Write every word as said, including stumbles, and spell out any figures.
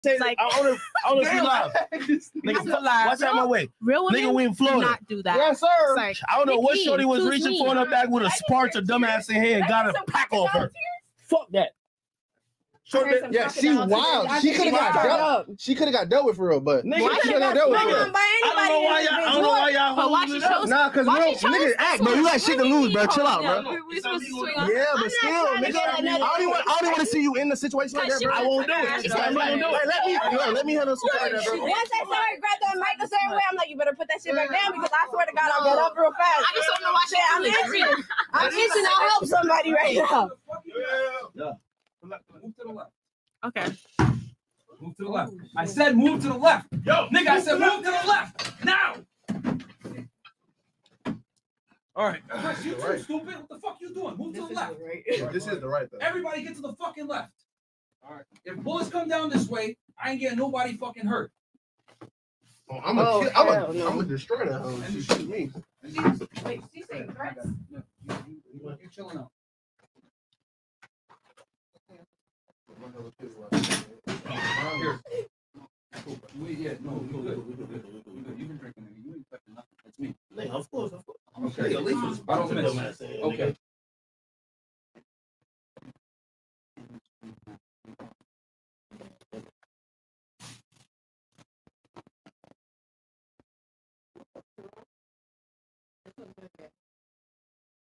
Like, I don't know, I don't know if you live. Nigga, watch out my way. Real women nigga, we in Florida. not do that. Yes, sir. Like, I don't know what shorty was reaching for in her bag with a Sparta dumbass in here and got a pack off her. Fuck that. Short yeah, she wild. She could have got dealt. She could have got dealt with for real, but nigga, she could have got dealt with. I don't know why y'all. I don't know why y'all holding it up. Nah, cause we don't niggas act, bro. You got shit to lose, bro. Chill out, bro. Yeah, but still, nigga. I don't even. I don't even want to see you in the situation like that, bro. I won't do it. Let me. Let me handle some like that, bro. Once I started grab that mic a certain way, I'm like, you better put that shit back down because I swear to God, I'll get up real fast. I just don't know why shit. I'm itching. I'm itching. I'll help somebody right now. Yeah. Move to the left. Okay. Move to the left. I said move to the left. Yo, nigga, I said move to the left. Now. All right. Chris, you too right. Stupid. What the fuck you doing? Move this to the left. The right. This is the right though. Everybody get to the fucking left. All right. If bullets come down this way, I ain't getting nobody fucking hurt. Oh, I'm a oh, I'm a no. I'm a destroyer now. Oh, she shoot me. Wait, she saying threats? No, you, you, you're chilling out. Here. We, yeah, no, you good. You good. You good. You've been drinking. You ain't touching nothing. It's me. Of course, of course. Okay. I don't miss. Okay.